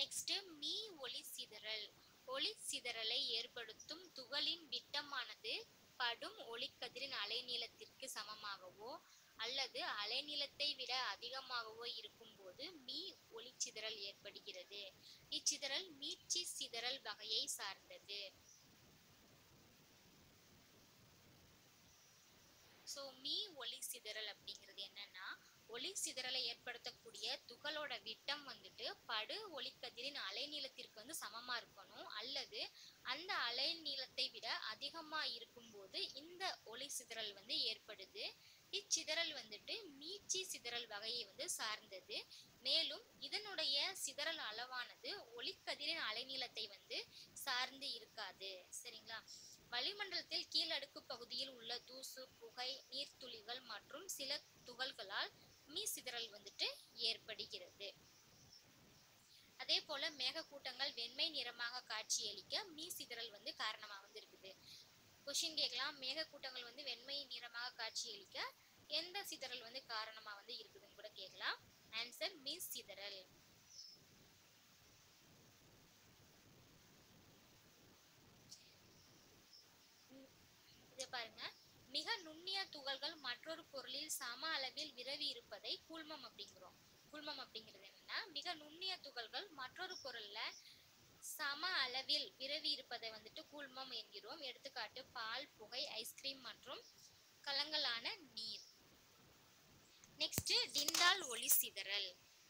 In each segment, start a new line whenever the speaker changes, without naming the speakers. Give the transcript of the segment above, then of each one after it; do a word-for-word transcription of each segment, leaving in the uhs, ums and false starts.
Next me ஒளி சிதறல். ஒளி சிதறலை ஏற்படுத்தும் துகளின் விட்டமானது படும் ஒளிக்கதிரின் அலைநீளத்திற்கு சமமாகவோ அல்லது அலைநீளத்தை விட அதிகமாகவோ இருக்கும் போது மீ ஒளிச்சிதறல் ஏற்படுகிறது. இச்சிதறல் மீட்சி சிதறல் வகையை சார்ந்தது. ஸோ மீ ஒளி சிதறல் அப்படிங்கிறது என்னன்னா, ஒளி சிதறலை ஏற்படுத்தக்கூடிய துகளோட விட்டம் வந்துட்டு படு ஒளிக்கதிரின் அலைநீளத்திற்கு வந்து சமமா இருக்கணும், அல்லது அந்த அலைநீளத்தை விட அதிகமா இருக்கும்போது இந்த ஒளி சிதறல் வந்து ஏற்படுது. இச்சிதறல் வந்துட்டு மீட்சி சிதறல் வகையை வந்து சார்ந்தது. மேலும் இதனுடைய சிதறல் அளவானது ஒளிக்கதிரின் அலைநீளத்தை வந்து சார்ந்து இருக்காது. சரிங்களா? வளிமண்டலத்தில் கீழடுக்கு பகுதியில் உள்ள தூசு, புகை, நீர்த்துளிகள் மற்றும் சில துகள்களால் மீ சிதறல் வந்துட்டு ஏற்படுகிறது. அதே போல மேகக்கூட்டங்கள் வெண்மை நிறமாக காட்சியளிக்க மீ சிதறல் வந்து காரணமா வந்து இருக்குது. கொஸ்டின் கேட்கலாம், மேகக்கூட்டங்கள் வந்து வெண்மை நிறமாக காட்சியளிக்க எந்த சிதறல் வந்து காரணமா வந்து இருக்குதுன்னு கூட கேட்கலாம். ஆன்சர் மீ சிதறல். இதை பாருங்க, மிக நுண்ணிய துகள்கள் மற்றொரு பொருளில் சம அளவில் விரவி இருப்பதை கூழ்மம் அப்படிங்கிறோம். கூழ்மம் அப்படிங்கிறது என்னன்னா, மிக நுண்ணிய துகள்கள் மற்றொரு பொருள்ல சம அளவில் விரவி இருப்பதை வந்துட்டு கூழ்மம் என்கிறோம். எடுத்துக்காட்டு பால், புகை, ஐஸ்கிரீம் மற்றும் கலங்களான நீர். நெக்ஸ்ட் டிண்டால் ஒளி சிதறல்.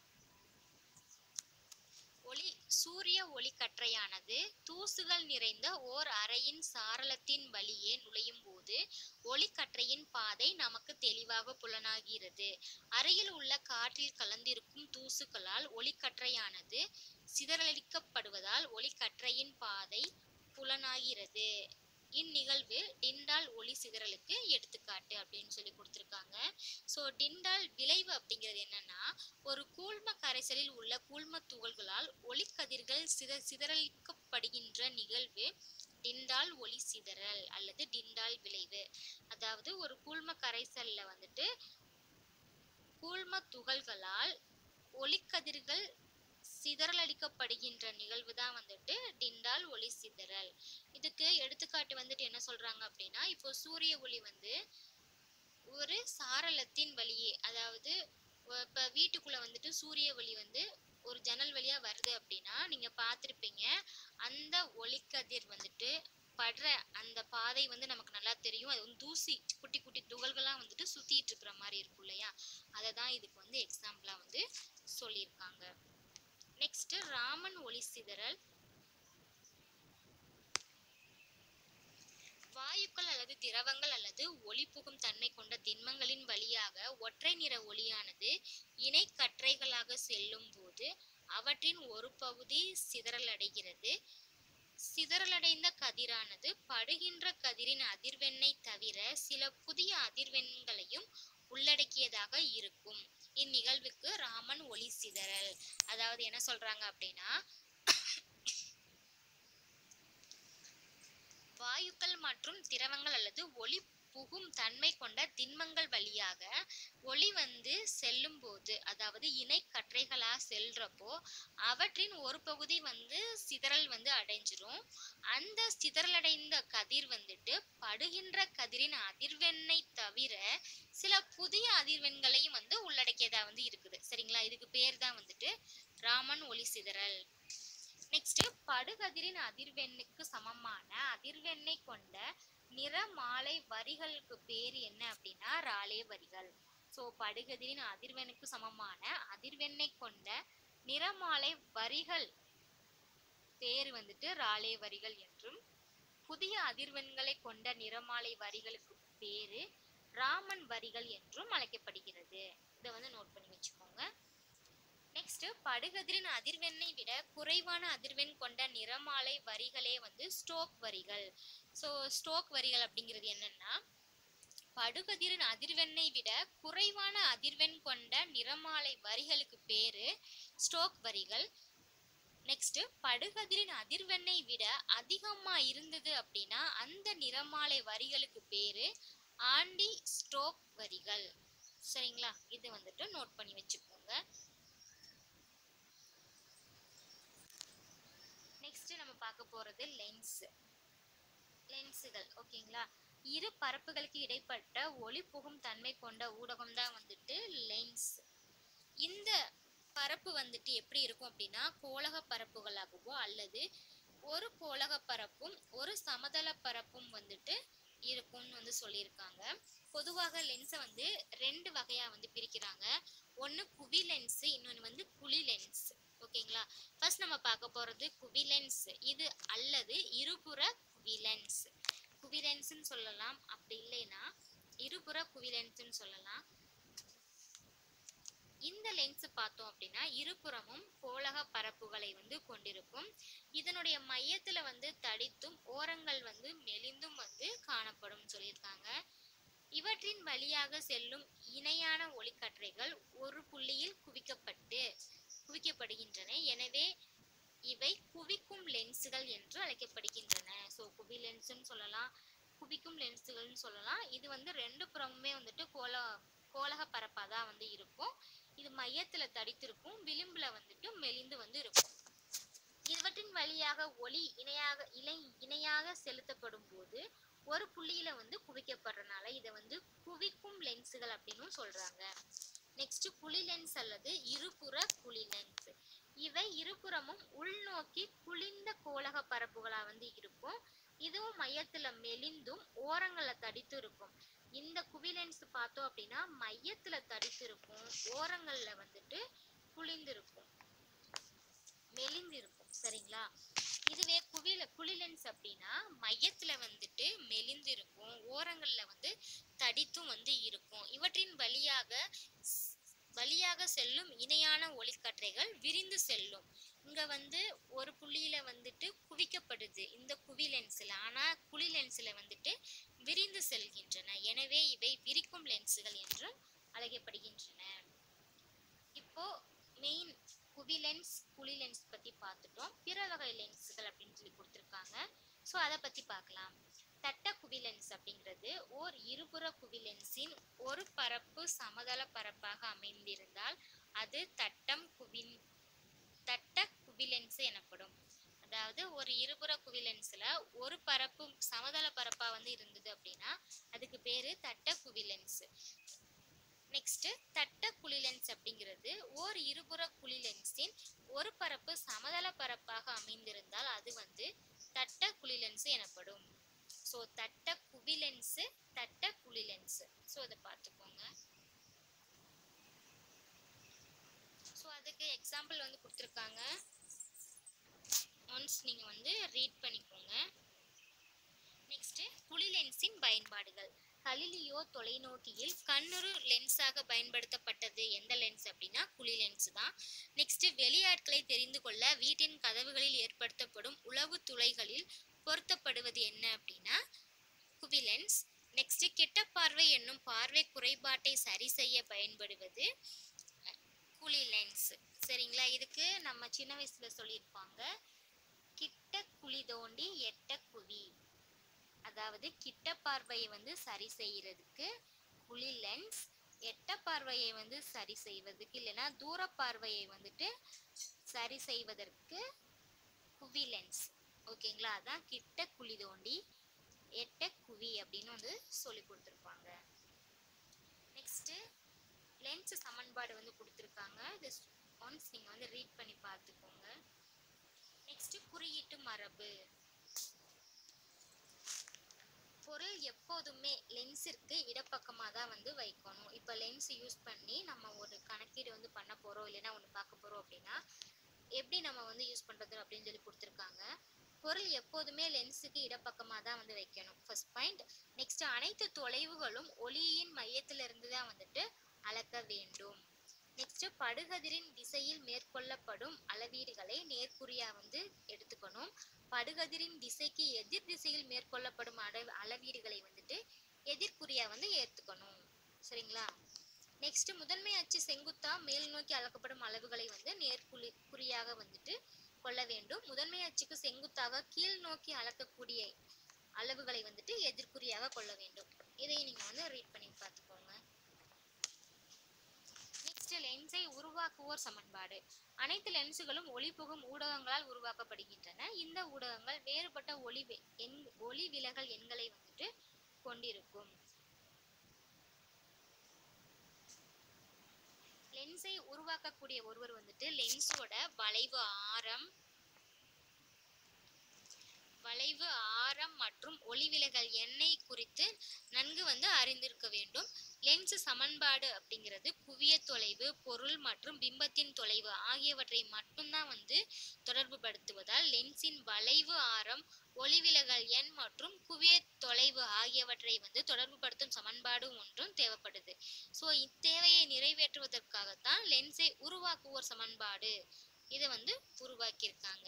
ஒளி சூரிய ஒளிக்கற்றையானது தூசுகள் நிறைந்த ஓர் அறையின் சாரளத்தின் வழியே நுழையும் போது ஒளிக்கற்றையின் பாதை நமக்கு தெளிவாக புலனாகிறது. அறையில் உள்ள காற்றில் கலந்திருக்கும் தூசுகளால் ஒளிக்கற்றையானது சிதறடிக்கப்படுவதால் ஒளிக்கற்றையின் பாதை புலனாகிறது. இந்நிகழ்வு டிண்டால் ஒளி சிதறலுக்கு எடுத்துக்காட்டு அப்படின்னு சொல்லி கொடுத்துருக்காங்க. ஸோ டிண்டால் விளைவு அப்படிங்கிறது என்னன்னா, ஒரு கூழ்ம கரைசலில் உள்ள கூழ்ம துகள்களால் ஒளிக்கதிர்கள் சித சிதறடிக்கப்படுகின்ற நிகழ்வு டிண்டால் ஒளி சிதறல் அல்லது டிண்டால் விளைவு. அதாவது ஒரு கூழ்ம கரைசல்ல வந்துட்டு கூழ்ம துகள்களால் ஒளிக்கதிர்கள் சிதறலடிக்கப்படுகின்ற நிகழ்வு தான் வந்துட்டு டிண்டால் ஒளி சிதறல். இதுக்கு எடுத்துக்காட்டு வந்துட்டு என்ன சொல்றாங்க அப்படின்னா, இப்போ சூரிய ஒளி வந்து ஒரு சாரளத்தின் வழியே, அதாவது இப்ப வீட்டுக்குள்ள வந்துட்டு சூரிய ஒளி வந்து ஒரு ஜன்னல் வழியா வருது அப்படின்னா நீங்க பார்த்திருப்பீங்க, அந்த ஒளிக்கதிர் வந்துட்டு படுற அந்த பாதை வந்து நமக்கு நல்லா தெரியும். அது வந்து தூசி குட்டி குட்டி துகள்கள்லாம் வந்துட்டு சுத்திட்டு இருக்கிற மாதிரி இருக்கும் இல்லையா? அதை தான் இதுக்கு வந்து எக்ஸாம்பிளா வந்து சொல்லியிருக்காங்க. நெக்ஸ்ட் ராமன் ஒளி சிதறல். வாயுக்கள் அல்லது திரவங்கள் அல்லது ஒளி புகும் தன்மை கொண்ட திண்மங்களின் வழியாக ஒற்றை நிற ஒளியானது இணை கற்றைகளாக செல்லும் போது அவற்றின் ஒரு பகுதி சிதறலடைகிறது. சிதறலடைந்த கதிரானது படுகின்ற கதிரின் அதிர்வெண்ணை தவிர சில புதிய அதிர்வெண்களையும் உள்ளடக்கியதாக இருக்கும். இந்நிகழ்வுக்கு ராமன் ஒளி சிதறல். அதாவது என்ன சொல்றாங்க அப்படின்னா, வாயுக்கள் மற்றும் திரவங்கள் அல்லது ஒளி புகும் தன்மை கொண்ட திண்மங்கள் வழியாக ஒளி வந்து செல்லும் போது, அதாவது இணை கற்றைகளா செல்றப்போ அவற்றின் ஒரு பகுதி வந்து சிதறல் வந்து அடைஞ்சிரும். அந்த சிதறலடைந்த கதிர் வந்துட்டு படுகின்ற கதிரின் அதிர்வெண்ணை தவிர சில புதிய அதிர்வெண்களையும் வந்து உள்ளடக்கியதா வந்து இருக்குது. சரிங்களா? இதுக்கு பேர் தான் வந்துட்டு ராமன் ஒளி சிதறல். நெக்ஸ்ட் படுகதிரின் அதிர்வெண்ணுக்கு சமமான அதிர்வெண்ணை கொண்ட நிறமாலை வரிகளுக்கு பேர் என்ன அப்படின்னா ராலே வரிகள். ஸோ படுகதிரின் அதிர்வெண்ணுக்கு சமமான அதிர்வெண்ணை கொண்ட நிறமாலை வரிகள் பேர் வந்துட்டு ராலே வரிகள் என்றும், புதிய அதிர்வெண்களை கொண்ட நிறமாலை வரிகளுக்கு பேரு ராமன் வரிகள் என்றும் அழைக்கப்படுகிறது. இதை வந்து நோட் பண்ணி வச்சுக்கோங்க. நெக்ஸ்ட் படுகதிரின் அதிர்வெண்ணை விட குறைவான அதிர்வெண் கொண்ட நிறமாலை வரிகளே வந்து ஸ்டோக் வரிகள். ஸோ ஸ்டோக் வரிகள் அப்படிங்கிறது என்னன்னா, படுகதிரின் அதிர்வெண்ணை விட குறைவான அதிர்வெண் கொண்ட நிறமாலை வரிகளுக்கு பேரு ஸ்டோக் வரிகள். நெக்ஸ்ட் படுகதிரின் அதிர்வெண்ணை விட அதிகமா இருந்தது அப்படின்னா அந்த நிறமாலை வரிகளுக்கு பேரு ஆண்டி ஸ்டோக் வரிகள். சரிங்களா? இது வந்துட்டு நோட் பண்ணி வச்சுக்கோங்க. நெக்ஸ்ட் நம்ம பார்க்க போறது லென்ஸ். லென்ஸுகள் ஓகேங்களா. இரு பரப்புகளுக்கு இடைப்பட்ட ஒளி புகும் தன்மை கொண்ட ஊடகம் தான் வந்துட்டு லென்ஸ். இந்த பரப்பு வந்துட்டு எப்படி இருக்கும் அப்படின்னா கோளக பரப்புகளாகவோ அல்லது ஒரு கோளக பரப்பும் ஒரு சமதள பரப்பும் வந்துட்டு இருக்கும்னு வந்து சொல்லியிருக்காங்க. பொதுவாக லென்ஸை வந்து ரெண்டு வகையா வந்து பிரிக்கிறாங்க. ஒன்று குவி லென்ஸ், இன்னொன்று வந்து குழி லென்ஸ். ஓகேங்களா. ஃபர்ஸ்ட் நம்ம பார்க்க போறது குவி லென்ஸ். இது அல்லது இருபுற குவி லென்ஸ். குவி லென்ஸ்ன்னு சொல்லலாம், அப்படி இல்லைன்னா இருபுற குவி லென்ஸ்ன்னு சொல்லலாம். இந்த லென்ஸ் பார்த்தோம் அப்படின்னா இருபுறமும் கோளக பரப்புகளை வந்து கொண்டிருக்கும். இதனுடைய மையத்துல வந்து தடித்தும் ஓரங்கள் வந்து மெலிந்தும் வந்து காணப்படும் சொல்லியிருக்காங்க. இவற்றின் வழியாக செல்லும் இணையான ஒளிக்கற்றைகள் ஒரு புள்ளியில் குவிக்கப்பட்டு குவிக்கப்படுகின்றன. எனவே இவை குவிக்கும் லென்ஸுகள் என்று அழைக்கப்படுகின்றன. ஸோ குவி லென்ஸ்ன்னு சொல்லலாம், குவிக்கும் லென்ஸுகள்னு சொல்லலாம். இது வந்து ரெண்டு புறமுமே வந்துட்டு கோள கோளக பரப்பாக தான் வந்து இருக்கும். இது மையத்துல தடித்திருக்கும், விளிம்புல வந்துட்டு மெலிந்து வந்து இருக்கும். இவற்றின் வழியாக ஒளி இணையாக இணை இணையாக செலுத்தப்படும் போது ஒரு புள்ளியில வந்து குவிக்கப்படுறதுனால இதை வந்து குவிக்கும் லென்ஸுகள் அப்படின்னு சொல்றாங்க. நெக்ஸ்ட் குழி லென்ஸ் அல்லது இருபுற குழி லென்ஸ். இவை இருபுறமும் உள்நோக்கி குளிர்ந்த கோளக பரப்புகளா வந்து இருக்கும். இதுவும் மையத்துல மெலிந்தும் ஓரங்கள்ல தடித்து இருக்கும். இந்த குவி லென்ஸ் பார்த்தோம் அப்படின்னா மையத்துல தடித்து இருக்கும், ஓரங்கள்ல வந்துட்டு குளிர்ந்திருக்கும், மெலிந்து இருக்கும். சரிங்களா. இதுவே குவில குழி லென்ஸ் அப்படின்னா மையத்துல வந்துட்டு மெலிந்து இருக்கும், ஓரங்கள்ல வந்து தடித்தும் வந்து இருக்கும். இவற்றின் வழியாக வழியாக செல்லும் இணையான ஒளிக்கற்றைகள் விரிந்து செல்லும். இங்க வந்து ஒரு புள்ளியில வந்துட்டு குவிக்கப்படுது இந்த குவி லென்ஸ்ல, ஆனா குழி லென்ஸ்ல வந்துட்டு விரிந்து செல்கின்றன. எனவே இவை விரிக்கும் லென்ஸுகள் என்றும் அழைக்கப்படுகின்றன. இப்போ மெயின் குவி லென்ஸ் குழி லென்ஸ் பத்தி பார்த்துட்டோம். பிற வகை லென்ஸுகள் அப்படின்னு சொல்லி கொடுத்துருக்காங்க. ஸோ அதை பத்தி பார்க்கலாம். தட்ட குவி லென்ஸ் அப்படிங்கிறது ஓர் இருபுற குவி லென்ஸின் ஒரு பரப்பு சமதள பரப்பாக அமைந்திருந்தால் அது தட்டம் குவி தட்ட குவி லென்ஸ் எனப்படும். அதாவது ஒரு இருபுற குவி லென்ஸ்ல ஒரு பரப்பு சமதள பரப்பா வந்து இருந்தது அப்படின்னா அதுக்கு பேரு தட்ட குவி லென்ஸ். நெக்ஸ்ட் தட்ட குழி லென்ஸ் அப்படிங்கிறது ஓர் இருபுற குழி லென்ஸின் ஒரு பரப்பு சமதள பரப்பாக அமைந்திருந்தால் அது வந்து தட்ட குழி லென்ஸ் எனப்படும். ஸோ தட்ட குவி லென்ஸ், தட்ட குழி லென்ஸ். ஸோ அதை பார்த்துக்கோங்க. ஸோ அதுக்கு எக்ஸாம்பிள் வந்து கொடுத்துருக்காங்க. ஒன்ஸ் நீங்க வந்து ரீட் பண்ணிக்கோங்க. நெக்ஸ்ட் குழி லென்ஸின் பயன்பாடுகள். கலிலியோ தொலைநோக்கியில் கண்ணுறு லென்ஸாக பயன்படுத்தப்பட்டது எந்த லென்ஸ் அப்படின்னா குழி லென்ஸ் தான். நெக்ஸ்ட் வெளியாட்களை தெரிந்து கொள்ள வீட்டின் கதவுகளில் ஏற்படுத்தப்படும் உளவு துளைகளில் பொருத்தப்படுவது என்ன அப்படின்னா குவி லென்ஸ். நெக்ஸ்ட் கிட்ட பார்வை என்னும் பார்வை குறைபாட்டை சரி செய்ய பயன்படுவது குழி லென்ஸ். சரிங்களா. இதுக்கு நம்ம சின்ன வயசுல சொல்லியிருப்பாங்க, கிட்ட குழி தோண்டி எட்ட குவி. அதாவது கிட்ட பார்வையை வந்து சரி செய்யறதுக்கு குழி லென்ஸ், எட்ட பார்வையை வந்து சரி செய்வதற்கு இல்லைன்னா தூர பார்வையை வந்துட்டு சரி செய்வதற்கு குவி லென்ஸ். ஓகேங்களா. அதான் கிட்ட குழி தோண்டி எட்ட குவி அப்படின்னு வந்து சொல்லி கொடுத்துருப்பாங்க. நெக்ஸ்ட் லென்ஸ் சமன்பாடு வந்து கொடுத்துருக்காங்க. this once நீங்க வந்து ரீட் பண்ணி பார்த்துக்கோங்க. நெக்ஸ்ட் குறியீட்டு மரபு. பொருள் எப்போதுமே லென்ஸிற்கு இடப்பக்கமாக தான் வந்து வைக்கணும். இப்போ லென்ஸ் யூஸ் பண்ணி நம்ம ஒரு கணக்கீடு வந்து பண்ண போறோம் இல்லைன்னா ஒன்று பார்க்க போறோம் அப்படின்னா எப்படி நம்ம வந்து யூஸ் பண்றது அப்படின்னு சொல்லி கொடுத்துருக்காங்க. பொருள் எப்போதுமே லென்ஸுக்கு இடப்பக்கமாக தான் வந்து வைக்கணும், ஃபர்ஸ்ட் பாயிண்ட். நெக்ஸ்ட் அனைத்து தொலைவுகளும் ஒளியின் மையத்திலிருந்து தான் வந்துட்டு அளக்க வேண்டும். நெக்ஸ்ட் படுகதிரின் திசையில் மேற்கொள்ளப்படும் அளவீடுகளை நேர்குறியா வந்து எடுத்துக்கணும். படுகதிரின் திசைக்கு எதிர் திசையில் மேற்கொள்ளப்படும் அளவீடுகளை வந்துட்டு எதிர்குறியா வந்து ஏற்றுக்கணும். சரிங்களா. நெக்ஸ்ட் முதன்மை அச்சு செங்குத்தா மேல் நோக்கி அளக்கப்படும் அளவுகளை வந்து நேர்குறி குறியாக வந்துட்டு கொள்ள வேண்டும். முதன்மை அச்சுக்கு செங்குத்தாக கீழ் நோக்கி அளக்கக்கூடிய அளவுகளை வந்துட்டு எதிர்குறியாக கொள்ள வேண்டும். இதை நீங்க வந்து ரீட் பண்ணி பார்த்துக்கோங்க. நெக்ஸ்ட் நெக்ஸ்ட் லென்ஸை உருவாக்குவோர் சமன்பாடு. அனைத்து லென்ஸுகளும் ஒளி புகும் ஊடகங்களால் உருவாக்கப்படுகின்றன. இந்த ஊடகங்கள் வேறுபட்ட ஒளி எண் ஒளி விலகல் எண்களை வந்துட்டு கொண்டிருக்கும். லென்ஸை உருவாக்கக்கூடிய ஒருவர் வந்துட்டு லென்ஸோட வளைவு ஆரம் வளைவு ஆரம் மற்றும் ஒளிவிலகல் எண்ணை குறித்து நன்கு வந்து அறிந்திருக்க வேண்டும். லென்ஸ் சமன்பாடு அப்படிங்கிறது குவிய தொலைவு, பொருள் மற்றும் பிம்பத்தின் தொலைவு ஆகியவற்றை மட்டும்தான் வந்து தொடர்பு படுத்துவதால் லென்ஸின் வளைவு ஆரம், ஒளிவிலகல் எண் மற்றும் குவிய தொலைவு ஆகியவற்றை வந்து தொடர்பு படுத்தும் சமன்பாடு ஒன்றும் தேவைப்படுது. ஸோ இத்தேவையை நிறைவேற்றுவதற்காகத்தான் லென்ஸை உருவாக்குவோர் சமன்பாடு இதை வந்து உருவாக்கியிருக்காங்க.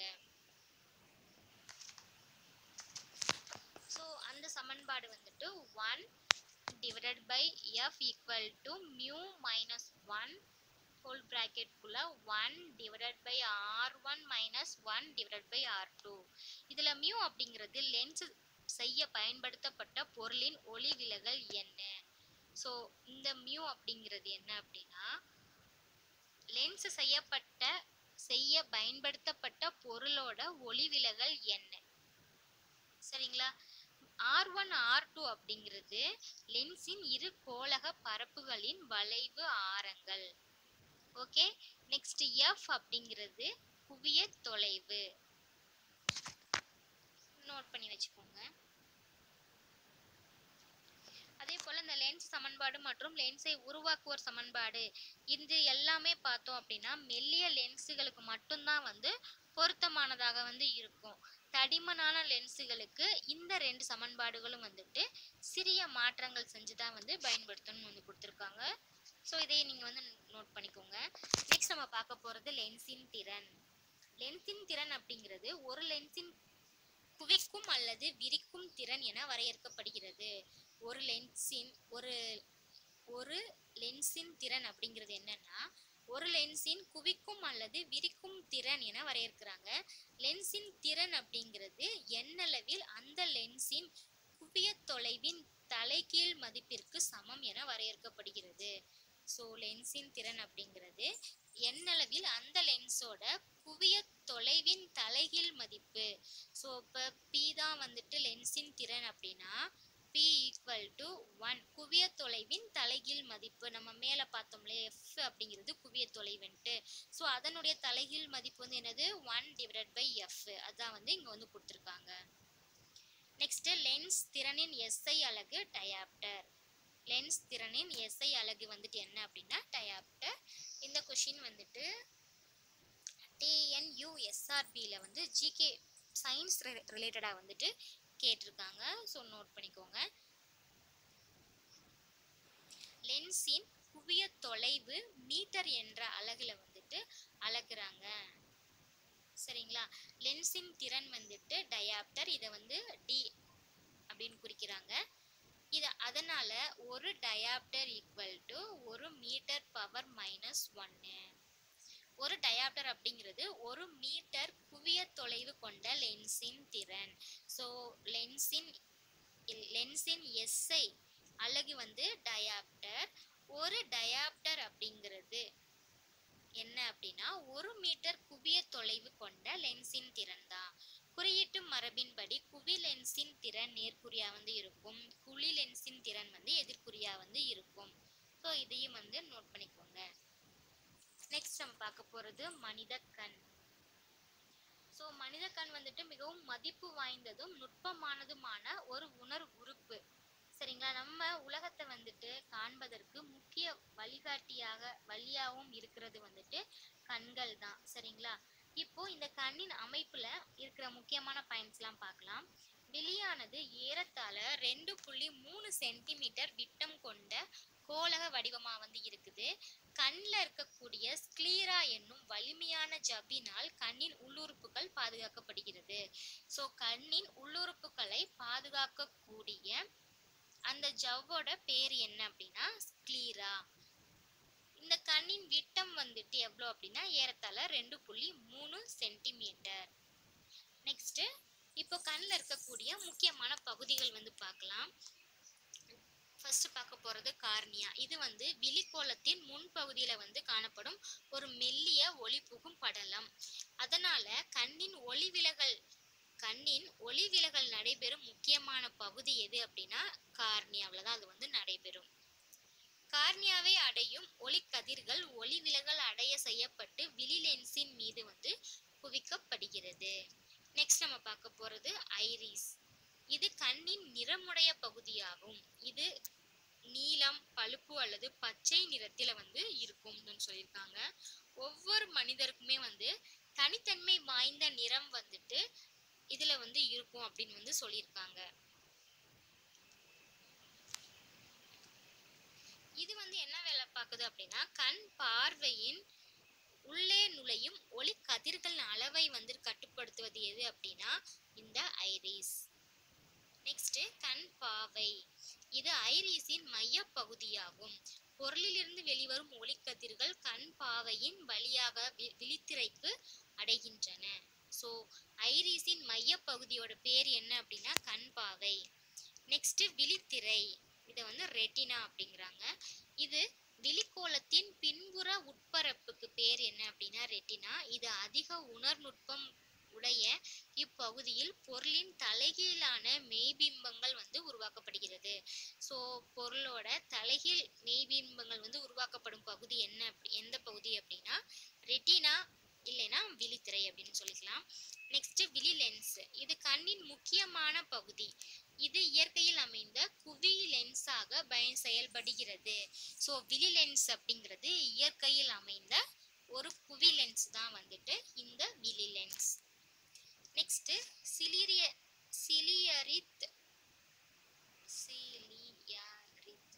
ஸோ அந்த சமன்பாடு வந்துட்டு one divided by F equal to mu minus one whole ப்ராக்கெட்குள்ள one divided by R one minus one divided by R two. இதில் மியூ அப்படிங்கிறது லென்ஸ் செய்ய பயன்படுத்தப்பட்ட பொருளின் ஒளி விலகல் என்ன. ஸோ இந்த மியூ அப்படிங்கிறது என்ன அப்படின்னா லென்ஸ் செய்யப்பட்ட செய்ய பயன்படுத்தப்பட்ட பொருளோட ஒளி விலகல் என்ன. சரிங்களா. ஆர் ஒன் ஆர் டூ அப்படிங்கிறது லென்ஸின் இரு கோளக பரப்புகளின் வளைவு ஆரங்கள். ஓகே. நெக்ஸ்ட் எஃப் அப்படிங்கிறது குவிய தொலைவு. நோட் பண்ணி வச்சுக்கோங்க. அதே போல இந்த லென்ஸ் சமன்பாடு மற்றும் லென்ஸை உருவாக்குவோர் சமன்பாடு இது எல்லாமே பார்த்தோம் அப்படின்னா மெல்லிய லென்ஸுகளுக்கு மட்டும்தான் வந்து பொருத்தமானதாக வந்து இருக்கும். தடிமனான லென்ஸுகளுக்கு இந்த ரெண்டு சமன்பாடுகளும் வந்துட்டு சிறிய மாற்றங்கள் செஞ்சுதான் வந்து பயன்படுத்தணும்னு வந்து கொடுத்துருக்காங்க. ஸோ இதை நீங்க வந்து நோட் பண்ணிக்கோங்க. நெக்ஸ்ட் நம்ம பார்க்க போறது லென்ஸின் திறன். லென்ஸின் திறன் அப்படிங்கிறது ஒரு லென்ஸின் குவிக்கும் அல்லது விரிக்கும் திறன் என வரையறுக்கப்படுகிறது. ஒரு லென்ஸின் ஒரு ஒரு லென்ஸின் திறன் அப்படிங்கிறது என்னன்னா ஒரு லென்ஸின் குவிக்கும் அல்லது விரிக்கும் திறன் என வரையறுக்கிறாங்க. லென்ஸின் திறன் அப்படிங்கிறது எண்ணளவில் அந்த லென்ஸின் குவிய தொலைவின் தலைகீழ் மதிப்பிற்கு சமம் என வரையறுக்கப்படுகிறது. ஸோ லென்ஸின் திறன் அப்படிங்கிறது எண்ணளவில் அந்த லென்ஸோட குவிய தொலைவின் தலைகீழ் மதிப்பு. ஸோ இப்போ பி தான் வந்துட்டு லென்ஸின் திறன் அப்படின்னா P equal to ஒன் குவிய தொலைவின் தலைகீழ் மதிப்பு. நம்ம மேலே பார்த்தோம்ல F அப்படிங்கிறது குவிய தொலைவுன்ட்டு. ஸோ அதனுடைய தலைகீழ் மதிப்பு வந்து என்னது ஒன் டிவைடட் பை எஃப். அதான் வந்து இங்கே வந்து கொடுத்துருக்காங்க. நெக்ஸ்ட் லென்ஸ் திறனின் எஸ்ஐ அலகு டயாப்டர். லென்ஸ் திறனின் எஸ்ஐ அலகு வந்துட்டு என்ன அப்படின்னா டயாப்டர். இந்த கொஷின் வந்துட்டு டிஎன்யூஎஸ்ஆர்பியில் வந்து ஜிகே சயின்ஸ் ரிலேட்டடாக வந்துட்டு கேட்டிருக்காங்க. ஸோ நோட் பண்ணிக்கோங்க. லென்ஸின் குவிய தொலைவு மீட்டர் என்ற அலகுல வந்துட்டு அளக்குறாங்க. சரிங்களா. லென்ஸின் திறன் வந்துட்டு டயாப்டர், இதை வந்து டி அப்படின்னு குறிக்கிறாங்க. இது அதனால ஒரு டயாப்டர் ஈக்குவல் டு ஒரு மீட்டர் பவர் மைனஸ் ஒன்னு. ஒரு டயாப்டர் அப்படிங்கிறது ஒரு மீட்டர் குவிய தொலைவு கொண்ட லென்ஸின் திறன். ஸோ லென்ஸின் லென்ஸின் எஸ்ஐ அலகு வந்து டயாப்டர். ஒரு டயாப்டர் அப்படிங்கிறது என்ன அப்படின்னா ஒரு மீட்டர் குவிய தொலைவு கொண்ட லென்ஸின் திறன் தான். குறியீட்டு மரபின்படி குவி லென்ஸின் திறன் நேர்குறியா வந்து இருக்கும், குழி லென்ஸின் திறன் வந்து எதிர்குறியா வந்து இருக்கும். ஸோ இதையும் வந்து நோட் பண்ணிக்கோங்க. நெக்ஸ்ட் நம்ம பார்க்க போறது மனித கண். ஸோ மனித கண் வந்துட்டு மிகவும் மதிப்பு வாய்ந்ததும் நுட்பமானதுமான ஒரு உணர்வு உறுப்பு. சரிங்களா. நம்ம உலகத்தை வந்துட்டு காண்பதற்கு முக்கிய வழிகாட்டியாக வழியாகவும் இருக்கிறது வந்துட்டு கண்கள் தான். சரிங்களா. இப்போ இந்த கண்ணின் அமைப்புல இருக்கிற முக்கியமான பாயிண்ட்ஸ்லாம் பார்க்கலாம். விழியானது ஏறத்தாழ ரெண்டு புள்ளி மூணு சென்டிமீட்டர் விட்டம் கொண்ட கோளக வடிவமா வந்து இருக்குது. கண்ணில் இருக்கக்கூடிய ஸ்க்ளீரா என்னும் வலிமையான ஜவ்வினால் கண்ணின் உள்ளுறுப்புகள் பாதுகாக்கப்படுகிறது. ஸோ கண்ணின் உள்ளுறுப்புகளை பாதுகாக்கக்கூடிய அந்த ஜவ்வோட பேர் என்ன அப்படின்னா ஸ்க்ளீரா. இந்த கண்ணின் விட்டம் வந்துட்டு எவ்வளோ அப்படின்னா ஏறத்தாழ ரெண்டு புள்ளி மூணு சென்டிமீட்டர். நெக்ஸ்ட் இப்போ கண்ணில் இருக்கக்கூடிய முக்கியமான பகுதிகள் வந்து பார்க்கலாம். ஃபர்ஸ்ட் பார்க்க போறது கார்னியா. இது வந்து விழிக்கோளத்தின் முன்பகுதியில வந்து காணப்படும் ஒரு மெல்லிய ஒளி புகும் படலம். அதனால கண்ணின் ஒளி விலகல் கண்ணின் ஒளி விலகல் நடைபெறும் முக்கியமான பகுதி எது அப்படின்னா கார்னியாவில தான் அது வந்து நடைபெறும். கார்னியாவை அடையும் ஒளி கதிர்கள் ஒளி விலகல் அடைய செய்யப்பட்டு விழி லென்ஸின் மீது வந்து குவிக்கப்படுகிறது. நெக்ஸ்ட் நம்ம பார்க்க போறது ஐரிஸ். இது கண்ணின் நிறமுடைய பகுதியாகும். இது நீலம், பழுப்பு அல்லது பச்சை நிறத்தில வந்து இருக்கும்னு சொல்லியிருக்காங்க. ஒவ்வொரு மனிதருக்குமே வந்து தனித்தன்மை வாய்ந்த நிறம் வந்துட்டு இதுல வந்து இருக்கும் அப்படின்னு வந்து சொல்லியிருக்காங்க. இது வந்து என்ன வேலை பார்க்குது அப்படின்னா கண் பார்வையின் உள்ளே நுழையும் ஒளி கதிர்கள் அளவை வந்து கட்டுப்படுத்துவது எது அப்படின்னா இந்த ஐரிஸ். நெக்ஸ்ட் கண் பாவை. இது ஐரிஸின் மைய பகுதியாகும். பொருளிலிருந்து வெளிவரும் ஒளிக்கதிர்கள் கண் பாவையின் வழியாக விழித்திரைக்கு அடைகின்றன. ஸோ ஐரிஸின் மைய பகுதியோட பேர் என்ன அப்படின்னா கண் பாவை. நெக்ஸ்ட் விழித்திரை. இதை வந்து ரெட்டினா அப்படிங்கிறாங்க. இது விழிக்கோளத்தின் பின்புற உட்பரப்புக்கு பேர் என்ன அப்படின்னா ரெட்டினா. இது அதிக உணர்நுட்பம் உடைய இப்பகுதியில் பொருளின் தலைகீழான மெய்பிம்பங்கள் வந்து உருவாக்கப்படுகிறது. ஸோ பொருளோட தலைகீழ் மெய்பிம்பங்கள் வந்து உருவாக்கப்படும் பகுதி என்ன எந்த பகுதி அப்படின்னா ரெட்டினா இல்லைன்னா விழித்திரை அப்படின்னு சொல்லிக்கலாம். நெக்ஸ்ட் விழி லென்ஸ். இது கண்ணின் முக்கியமான பகுதி. இது இயற்கையில் அமைந்த குவி லென்ஸாக பய செயல்படுகிறது. ஸோ விழி லென்ஸ் அப்படிங்கிறது இயற்கையில் அமைந்த ஒரு குவி லென்ஸ் தான் வந்துட்டு இந்த விழி லென்ஸ். நெக்ஸ்ட் சிலிரிய சிலியரித் சிலியரித்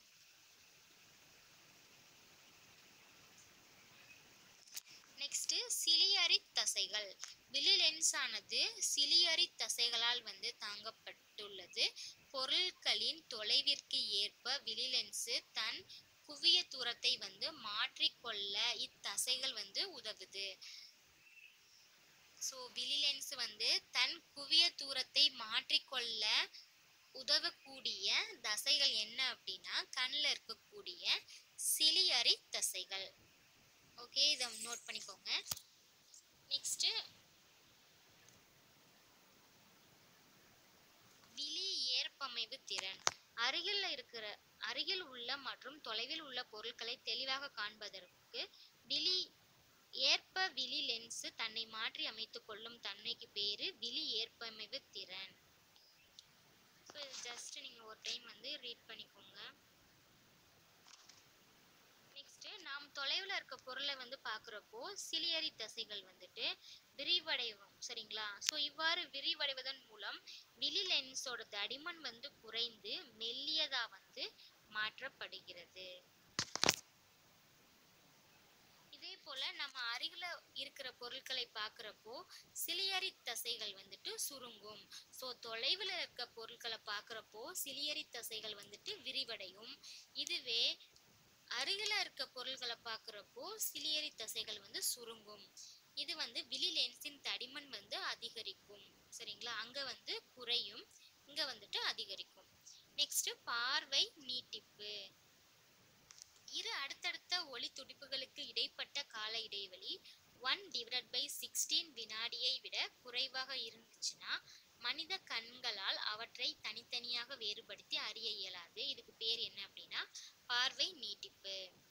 நெக்ஸ்ட் சிலியரித் தசைகள். விழி லென்ஸ் ஆனது சிலியரித் தசைகளால் வந்து தாங்கப்பட்டுள்ளது. பொருட்களின் தொலைவிற்கு ஏற்ப விழி லென்ஸ் தன் குவிய தூரத்தை வந்து மாற்றிக்கொள்ள இத்தசைகள் வந்து உதவுது. ஸோ விழி லென்ஸ் வந்து தன் குவிய தூரத்தை மாற்றிக்கொள்ள உதவக்கூடிய தசைகள் என்ன அப்படின்னா கண்ணில் இருக்கக்கூடிய சிலியரி தசைகள். ஓகே, இதை நோட் பண்ணிக்கோங்க. நெக்ஸ்ட் விழி ஏற்பமைவு திறன். அருகில் இருக்கிற அருகில் உள்ள மற்றும் தொலைவில் உள்ள பொருட்களை தெளிவாக காண்பதற்கு விழி ஏற்ப விழி லென்ஸ் தன்னை மாற்றி அமைத்துக் கொள்ளும் தன்மைக்கு பேரு விழி ஏற்பமைவு திறன். ஸோ இது ஜஸ்ட் நீங்க ஒரு டைம் வந்து ரீட் பண்ணிக்கோங்க. நெக்ஸ்ட் நாம் தொலைவில் இருக்க பொருளை வந்து பார்க்குறப்போ சிலியரி தசைகள் வந்துட்டு விரிவடைவோம். சரிங்களா? ஸோ இவ்வாறு விரிவடைவதன் மூலம் விழி லென்ஸோட தடிமன் வந்து குறைந்து மெல்லியதா வந்து மாற்றப்படுகிறது. இதே போல நம்ம அருகில இருக்கிற பொருட்களை பார்க்குறப்போ சிலியரி தசைகள் வந்துட்டு சுருங்கும். ஸோ தொலைவில் இருக்க பொருட்களை பார்க்குறப்போ சிலியரி தசைகள் வந்துட்டு விரிவடையும். இதுவே அருகில இருக்க பொருட்களை பார்க்குறப்போ சிலியரி தசைகள் வந்து சுருங்கும். இது வந்து விழி லென்ஸின் தடிமன் வந்து அதிகரிக்கும். சரிங்களா? அங்க வந்து குறையும், இங்க வந்துட்டு அதிகரிக்கும். நெக்ஸ்ட் பார்வை நீட்டிப்பு. இரு அடுத்தடுத்த ஒளி துடிப்புகளுக்கு இடைப்பட்ட கால இடைவெளி ஒன் டிவைடட் பை சிக்ஸ்டீன் வினாடியை விட குறைவாக இருந்துச்சுன்னா மனித கண்களால் அவற்றை தனித்தனியாக வேறுபடுத்தி அறிய இயலாது. இதுக்கு பேர் என்ன அப்படின்னா பார்வை நீட்டிப்பு.